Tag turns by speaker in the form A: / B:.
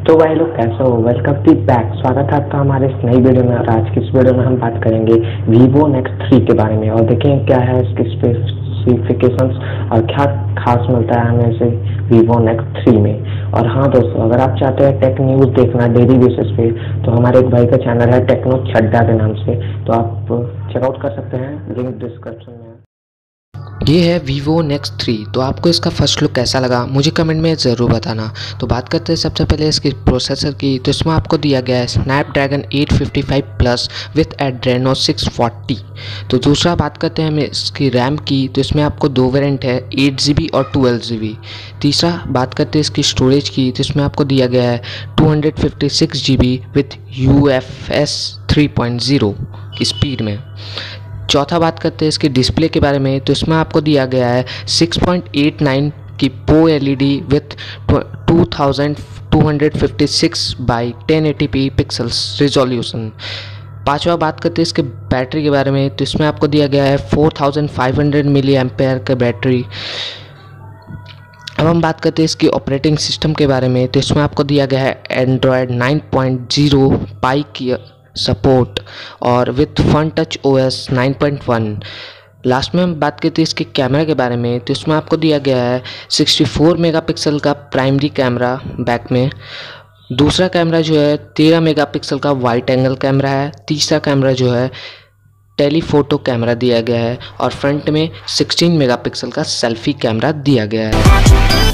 A: तो भाई लोग कैसे हो, वेलकम टू बैक। स्वागत है आपका हमारे इस नई वीडियो में। और आज की इस वीडियो में हम बात करेंगे Vivo Nex 3 के बारे में और देखेंगे क्या है इसके स्पेसिफिकेशंस और क्या खास मिलता है हमें इसे Vivo Nex 3 में। और हाँ दोस्तों, अगर आप चाहते हैं टेक न्यूज़ देखना डेली बेसिस पे तो हमारे एक भाई का चैनल है टेक्नो छड्डा के नाम से, तो आप चेकआउट कर सकते हैं, लिंक डिस्क्रिप्शन में है।
B: ये है Vivo Nex 3। तो आपको इसका फर्स्ट लुक कैसा लगा मुझे कमेंट में ज़रूर बताना। तो बात करते हैं सबसे पहले इसकी प्रोसेसर की। तो इसमें आपको दिया गया है Snapdragon 855 प्लस विथ Adreno 640। तो दूसरा बात करते हैं हम इसकी रैम की। तो इसमें आपको दो वेरिएंट है, 8GB और 12GB। तीसरा बात करते हैं इसकी स्टोरेज की। तो इसमें आपको दिया गया है 256GB विथ UFS 3.0 की स्पीड में। चौथा बात करते हैं इसके डिस्प्ले के बारे में। तो इसमें आपको दिया गया है 6.89 की पो LED with 2256 by 1080p pixels resolution. पांचवा बात करते हैं इसके बैटरी के बारे में। तो इसमें आपको दिया गया है 4500 मिली एम्पेयर का बैटरी। अब हम बात करते हैं इसकी ऑपरेटिंग सिस्टम के बारे में। तो इसमें आपको दिया गया है Android 9.0 पाई की सपोर्ट और with fun touch OS 9.1। Last में हम बात करते हैं इसके कैमरा के बारे में। तो इसमें आपको दिया गया है 64 मेगापिक्सल का प्राइमरी कैमरा बैक में। दूसरा कैमरा जो है 13 मेगापिक्सल का वाइड एंगल कैमरा है। तीसरा कैमरा जो है टेलीफोटो कैमरा दिया गया है और फ्रंट में 16 मेगापिक्सल का सेल्फी कैमरा दिया गया है।